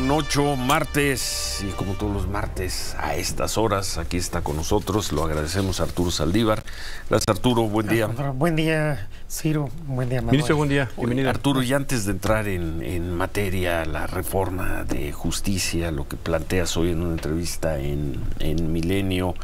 8, martes, y como todos los martes a estas horas, aquí está con nosotros, lo agradecemos a Arturo Saldívar. Gracias, Arturo, buen día. Buen día, Ciro, buen día, Manuel. Ministro, buen día, bienvenido. Arturo, y antes de entrar en materia, la reforma de justicia, lo que planteas hoy en una entrevista en Milenio,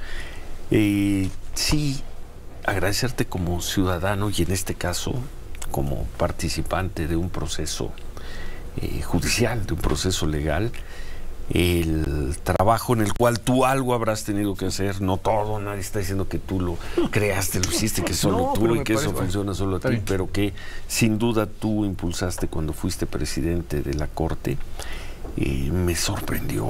sí, agradecerte como ciudadano y en este caso como participante de un proceso judicial, de un proceso legal, el trabajo en el cual tú algo habrás tenido que hacer, no todo, nadie está diciendo que tú lo creaste, lo hiciste, que solo no, tú y que eso funciona solo a ti, bien, pero que sin duda tú impulsaste cuando fuiste presidente de la Corte. Me sorprendió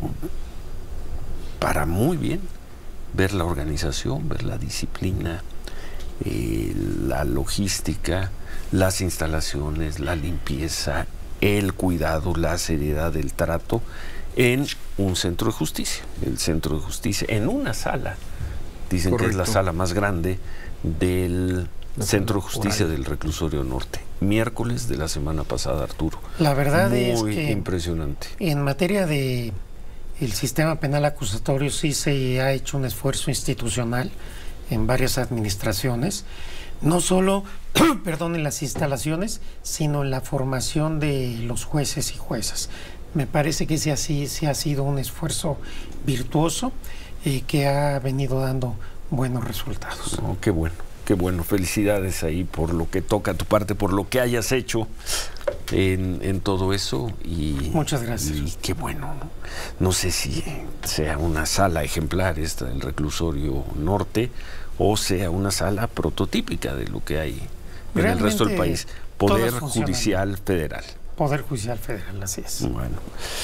para muy bien ver la organización, ver la disciplina, la logística, las instalaciones, la limpieza, el cuidado, la seriedad del trato en un centro de justicia, el centro de justicia, en una sala. Dicen Correcto. Que es la sala más grande del centro de justicia del Reclusorio Norte. Miércoles de la semana pasada, Arturo. La verdad muy es que impresionante. En materia de el sistema penal acusatorio sí se ha hecho un esfuerzo institucional en varias administraciones, no solo perdón, en las instalaciones, sino en la formación de los jueces y juezas. Me parece que ese así ha sido un esfuerzo virtuoso que ha venido dando buenos resultados. Oh, qué bueno, felicidades ahí por lo que toca a tu parte, por lo que hayas hecho en todo eso. Y muchas gracias. Y qué bueno, no sé si sea una sala ejemplar esta del Reclusorio Norte o sea una sala prototípica de lo que hay en el resto del país. Poder Judicial Federal. Poder Judicial Federal, así es. Bueno.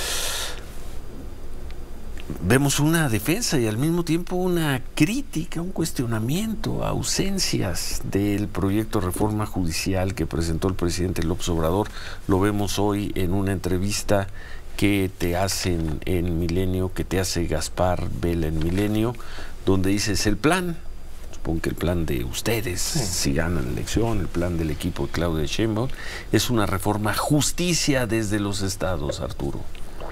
Vemos una defensa y al mismo tiempo una crítica, un cuestionamiento, ausencias del proyecto de reforma judicial que presentó el presidente López Obrador. Lo vemos hoy en una entrevista que te hacen en Milenio, que te hace Gaspar Vela en Milenio, donde dices el plan. Supongo que el plan de ustedes, si ganan la elección, el plan del equipo de Claudia Sheinbaum, es una reforma justicia desde los estados, Arturo.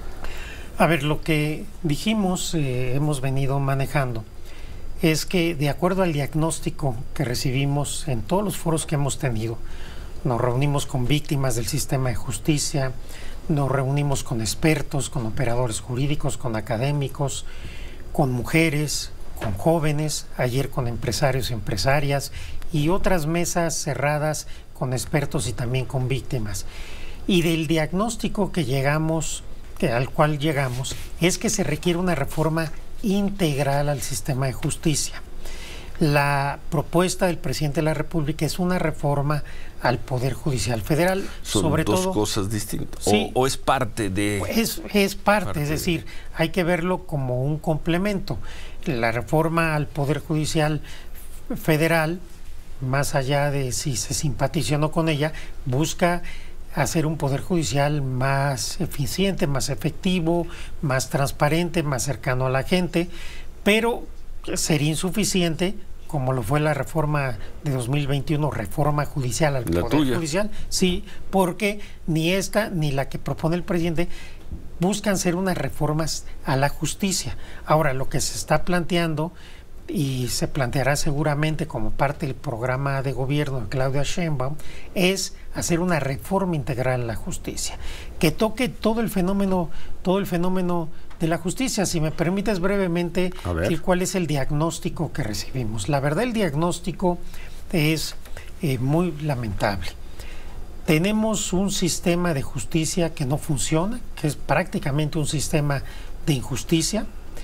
A ver, lo que dijimos, hemos venido manejando, es que de acuerdo al diagnóstico que recibimos en todos los foros que hemos tenido, nos reunimos con víctimas del sistema de justicia, nos reunimos con expertos, con operadores jurídicos, con académicos, con mujeres, con jóvenes, ayer con empresarios y empresarias y otras mesas cerradas con expertos y también con víctimas. Y del diagnóstico que llegamos, al cual llegamos, es que se requiere una reforma integral al sistema de justicia. La propuesta del presidente de la República es una reforma al Poder Judicial Federal. Son sobre dos todo, cosas distintas. Sí, o es parte de... Es parte, es decir, hay que verlo como un complemento. La reforma al Poder Judicial Federal, más allá de si se simpatiza o no con ella, busca hacer un poder judicial más eficiente, más efectivo, más transparente, más cercano a la gente, pero sería insuficiente, como lo fue la reforma de 2021, reforma judicial al Poder Judicial, sí, porque ni esta ni la que propone el presidente buscan ser unas reformas a la justicia. Ahora, lo que se está planteando y se planteará seguramente como parte del programa de gobierno de Claudia Sheinbaum es hacer una reforma integral a la justicia que toque todo el fenómeno de la justicia. Si me permites brevemente decir cuál es el diagnóstico que recibimos. La verdad, el diagnóstico es muy lamentable. Tenemos un sistema de justicia que no funciona, que es prácticamente un sistema de injusticia.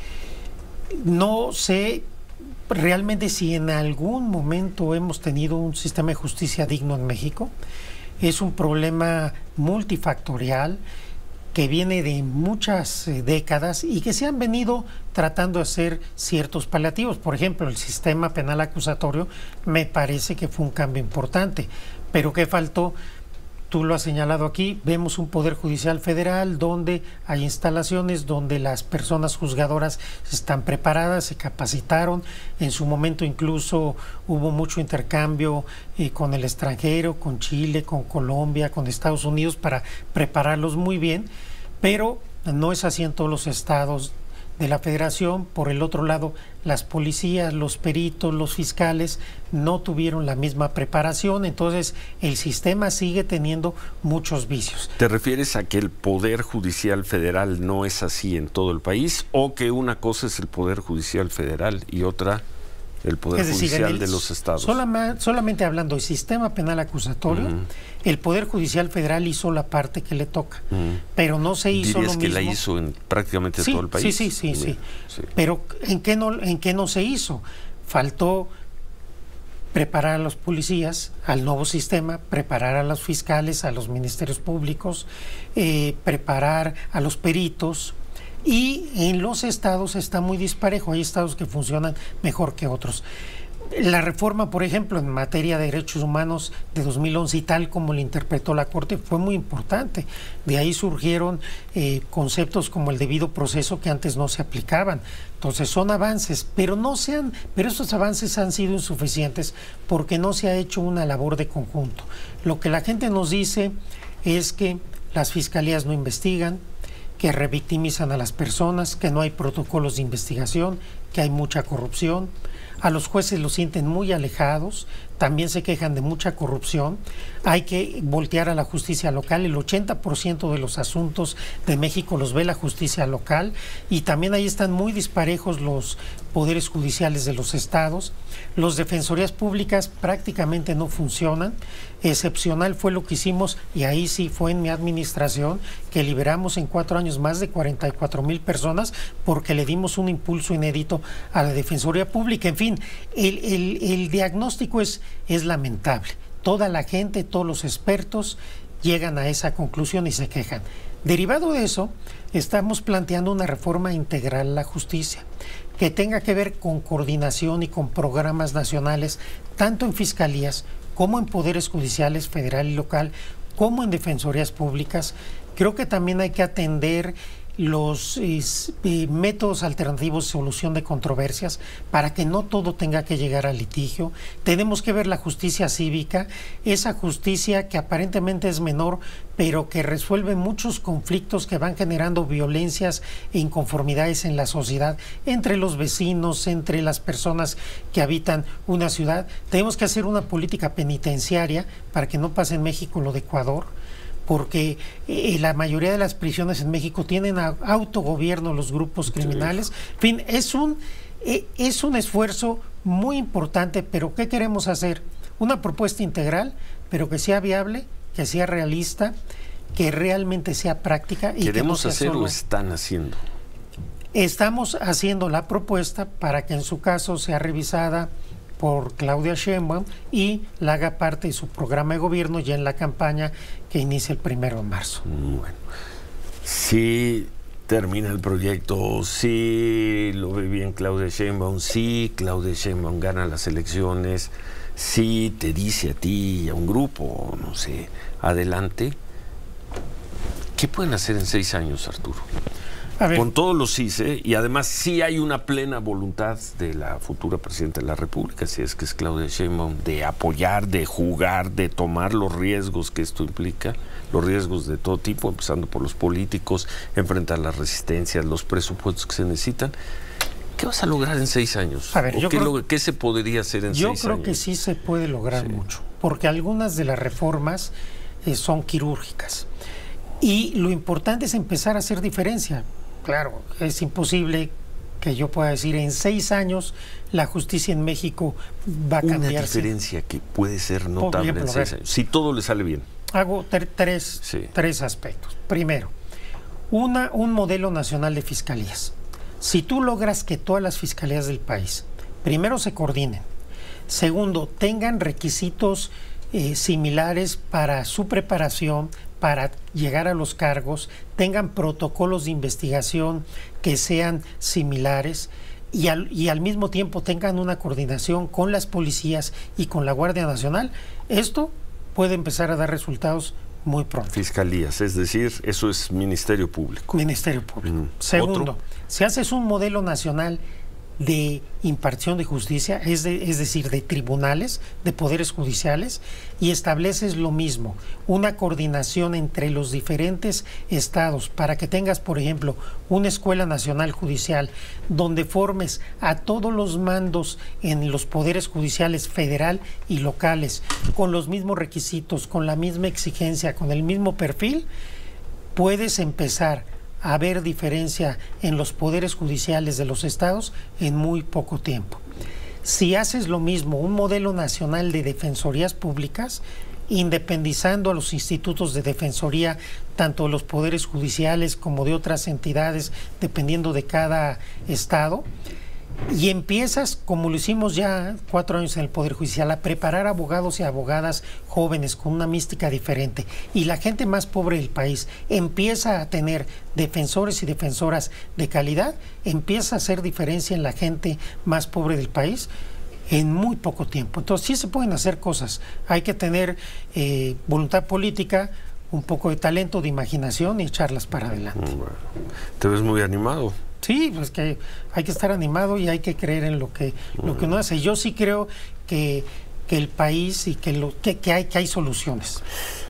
No sé realmente si en algún momento hemos tenido un sistema de justicia digno en México. Es un problema multifactorial que viene de muchas décadas y que se han venido tratando de hacer ciertos paliativos. Por ejemplo, el sistema penal acusatorio me parece que fue un cambio importante, pero ¿qué faltó? Tú lo has señalado aquí, vemos un Poder Judicial Federal donde hay instalaciones, donde las personas juzgadoras están preparadas, se capacitaron, en su momento incluso hubo mucho intercambio con el extranjero, con Chile, con Colombia, con Estados Unidos para prepararlos muy bien, pero no es así en todos los estados de la Federación. Por el otro lado, las policías, los peritos, los fiscales no tuvieron la misma preparación, entonces el sistema sigue teniendo muchos vicios. ¿Te refieres a que el Poder Judicial Federal no es así en todo el país, o que una cosa es el Poder Judicial Federal y otra el Poder Judicial de los estados? Solamente hablando del sistema penal acusatorio, el Poder Judicial Federal hizo la parte que le toca, pero no se hizo lo mismo. ¿Dirías que la hizo en prácticamente todo el país? Sí. Pero ¿en qué no se hizo? Faltó preparar a los policías al nuevo sistema, preparar a los fiscales, a los ministerios públicos, preparar a los peritos. Y en los estados está muy disparejo, hay estados que funcionan mejor que otros. La reforma, por ejemplo, en materia de derechos humanos de 2011 y tal como la interpretó la Corte fue muy importante. De ahí surgieron conceptos como el debido proceso que antes no se aplicaban. Entonces son avances, pero estos avances han sido insuficientes porque no se ha hecho una labor de conjunto. Lo que la gente nos dice es que las fiscalías no investigan, que revictimizan a las personas, que no hay protocolos de investigación, que hay mucha corrupción. A los jueces los sienten muy alejados, también se quejan de mucha corrupción. Hay que voltear a la justicia local. El 80% de los asuntos de México los ve la justicia local, y también ahí están muy disparejos los poderes judiciales de los estados. Las defensorías públicas prácticamente no funcionan. Excepcional fue lo que hicimos, y ahí sí fue en mi administración, que liberamos en 4 años más de 44,000 personas porque le dimos un impulso inédito a la Defensoría Pública. En fin, el diagnóstico es lamentable. Toda la gente, todos los expertos llegan a esa conclusión y se quejan. Derivado de eso, estamos planteando una reforma integral a la justicia que tenga que ver con coordinación y con programas nacionales, tanto en fiscalías como en poderes judiciales federal y local, como en defensorías públicas. Creo que también hay que atender los métodos alternativos de solución de controversias para que no todo tenga que llegar al litigio. Tenemos que ver la justicia cívica, esa justicia que aparentemente es menor, pero que resuelve muchos conflictos que van generando violencias e inconformidades en la sociedad, entre los vecinos, entre las personas que habitan una ciudad. Tenemos que hacer una política penitenciaria para que no pase en México lo de Ecuador, porque la mayoría de las prisiones en México tienen autogobierno los grupos criminales. En fin, es un esfuerzo muy importante, pero ¿qué queremos hacer? Una propuesta integral, pero que sea viable, que sea realista, que realmente sea práctica. Y ¿Queremos que no sea hacer solo... o están haciendo? Estamos haciendo la propuesta para que en su caso sea revisada por Claudia Sheinbaum y la haga parte de su programa de gobierno ya en la campaña que inicia el 1 de marzo. Bueno, si termina el proyecto, si lo ve bien Claudia Sheinbaum, si Claudia Sheinbaum gana las elecciones, si te dice a ti y a un grupo, no sé, adelante, ¿qué pueden hacer en 6 años, Arturo? Con todos los sís, y además sí hay una plena voluntad de la futura presidenta de la República, si es que es Claudia Sheinbaum, de apoyar, de jugar, de tomar los riesgos que esto implica, los riesgos de todo tipo, empezando por los políticos, enfrentar las resistencias, los presupuestos que se necesitan. ¿Qué vas a lograr en 6 años? A ver, ¿Qué se podría hacer en 6 años? Yo creo que sí se puede lograr mucho, porque algunas de las reformas son quirúrgicas. Y lo importante es empezar a hacer diferencia. Claro, es imposible que yo pueda decir en 6 años la justicia en México va a cambiarse. Una diferencia que puede ser notable en 6 años, si todo le sale bien. Hago tres aspectos. Primero, un modelo nacional de fiscalías. Si tú logras que todas las fiscalías del país, primero, se coordinen, segundo, tengan requisitos similares para su preparación, para llegar a los cargos, tengan protocolos de investigación que sean similares y al mismo tiempo tengan una coordinación con las policías y con la Guardia Nacional, esto puede empezar a dar resultados muy pronto. Fiscalías, es decir, eso es Ministerio Público. Ministerio Público. Segundo, si haces un modelo nacional de impartición de justicia, es decir, de tribunales, de poderes judiciales, y estableces lo mismo, una coordinación entre los diferentes estados para que tengas, por ejemplo, una escuela nacional judicial donde formes a todos los mandos en los poderes judiciales federal y locales con los mismos requisitos, con la misma exigencia, con el mismo perfil, puedes empezar a haber diferencia en los poderes judiciales de los estados en muy poco tiempo. Si haces lo mismo, un modelo nacional de defensorías públicas, independizando a los institutos de defensoría, tanto de los poderes judiciales como de otras entidades, dependiendo de cada estado, y empiezas, como lo hicimos ya 4 años en el Poder Judicial, a preparar abogados y abogadas jóvenes con una mística diferente, y la gente más pobre del país empieza a tener defensores y defensoras de calidad, empieza a hacer diferencia en la gente más pobre del país en muy poco tiempo. Entonces sí se pueden hacer cosas, hay que tener voluntad política, un poco de talento, de imaginación y echarlas para adelante. Bueno, te ves muy animado. Sí, pues que hay que estar animado y hay que creer en lo que uno hace. Yo sí creo que el país y que hay soluciones.